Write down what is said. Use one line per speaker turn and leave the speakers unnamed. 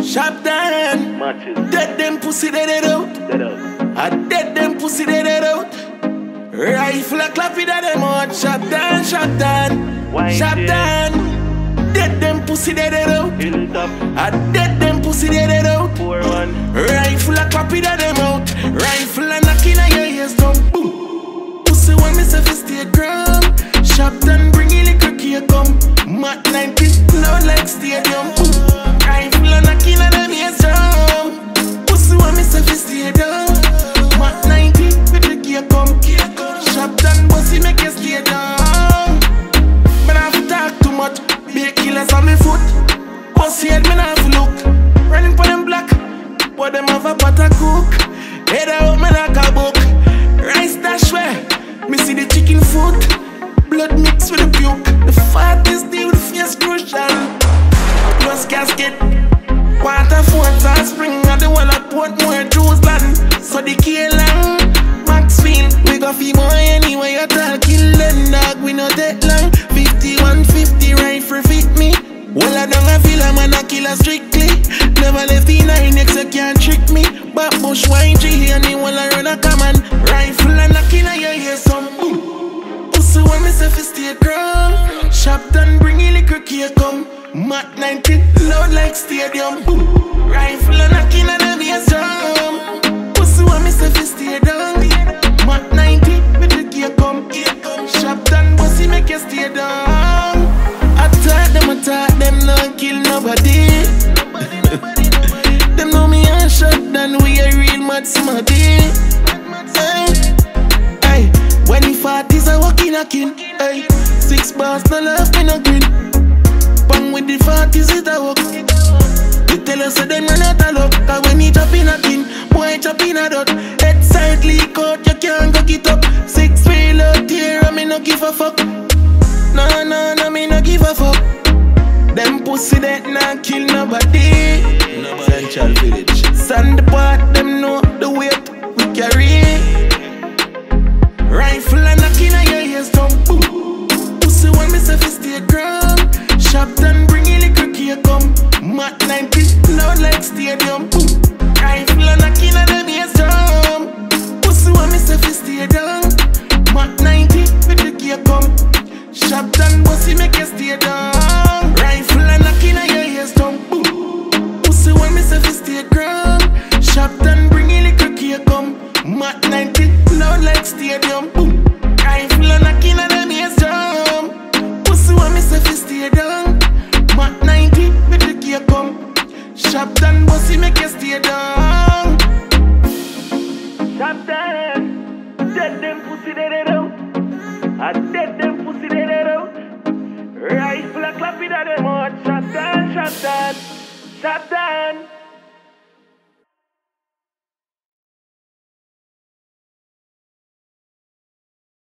Shab Don. Dead them pussy dead out. I dead them pussy dead out. Rifle a clap it at them out. Shab Don, Shab Don. Shab Don. Dead them pussy dead out. I dead them pussy dead out. Rifle a clap it at them out. Rifle a knocking at your ears down. Boom. Pussy when me say fi stay ground. Shab Don bring it like a cake come. Mat 90 loud like stadium. Boom. Rifle a knocking at them ears down. Pussy when me say fi stay down. Mat 90 with the cake come. Shab Don pussy make you stay down. Me nah fi talk too much. Be killers on me foot. Pussy head me nah fi look. Running for them black. But them have a pot of cook. Head out me like a book. Rice dash where me see the chicken foot. Blood mixed with the puke. The fattest day with the face crucial. Plus casket. Water forts and spring at the wall at Portmore, Jerusalem. So the K-Lang, Maxfield. We go fee boy anyway you talk. Kill them dog, we no take long. 51-50 rifle fit me. Well I don't feel a man a killer strictly. Never left the 9X, you can't trick me. But bush wine tree and the wall I run a common. Rifle and knocking at your ear some boom. Pussy when me say fi stay ground. Shab Don bring it like a cake come. Mat 90 loud like stadium. Boom. Rifle and knocking at them ears drum. Pussy when me say fi stay down. Mat 90 with the cake come. Shab Don pussy make you stay down. Attack them not kill nobody. Them know me and Shab Don, we a real mad smarty. Hey, when the 40s are walking a kin. Hey, 6 bars no love me no grin. Bang with the 40s it a walk. You tell us that them run out of luck. Cause when he chop in a kin, boy chop in a dot. Head side leak out, you can't go get up. 6 wheel out here and me no give a fuck. No, me no give a fuck. Them pussy that not kill nobody. Central Village. Sand part, them know the weight we carry. Rifle and knocking at your ears down. Boom. Pussy when me say fi stay ground. Shab Don bring it like a cake come. Mat 90 loud like stadium. Boom. Rifle and knocking at them ears down. Pussy when me say fi stay down. Mat 90 with the cake come. Shab Don pussy make you stay down. Rifle and knocking at your ears down. Boom. Pussy when me say fi stay ground. Shab Don bring it like a cake come. Mat 90 loud like stadium. Boom. Rifle and knocking at them ears down. Pussy when me say fi stay down. Mat 90 with the cake come. Shab Don pussy make you stay down. Shab Don, dead them pussy dead out. I dead them pussy dead out. Rifle a clap it at them out. Shab Don, Shab Don, Shab Don.